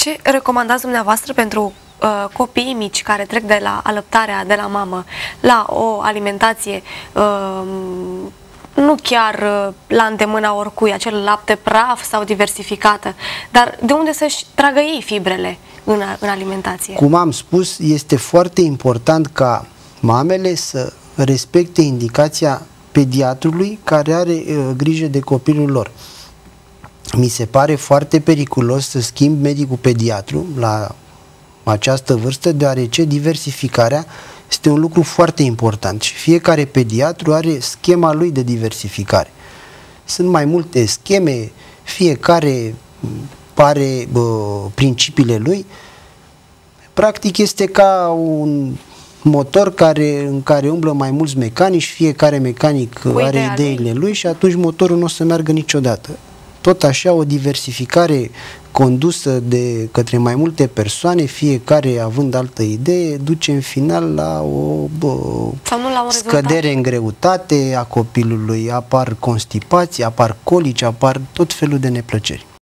Ce recomandați dumneavoastră pentru copiii mici care trec de la alăptarea de la mamă la o alimentație nu chiar la îndemâna oricui, acel lapte praf sau diversificată, dar de unde să-și tragă ei fibrele în alimentație? Cum am spus, este foarte important ca mamele să respecte indicația pediatrului care are grijă de copilul lor. Mi se pare foarte periculos să schimb medicul pediatru la această vârstă, deoarece diversificarea este un lucru foarte important și fiecare pediatru are schema lui de diversificare. Sunt mai multe scheme, fiecare are principiile lui. Practic este ca un motor în care umblă mai mulți mecanici, fiecare mecanic are ideile lui și atunci motorul nu o să meargă niciodată. Tot așa, o diversificare condusă de către mai multe persoane, fiecare având altă idee, duce în final la o scădere în greutate a copilului, apar constipații, apar colici, apar tot felul de neplăceri.